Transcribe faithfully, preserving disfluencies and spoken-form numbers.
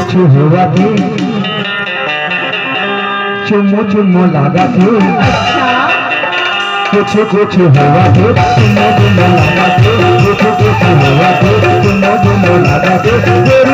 कुछ हुआ थे, चुम्मो चुम्मो लगा थे, कुछ कुछ हुआ थे, चुम्मो चुम्मो लगा थे, कुछ कुछ हुआ थे, चुम्मो चुम्मो लगा थे।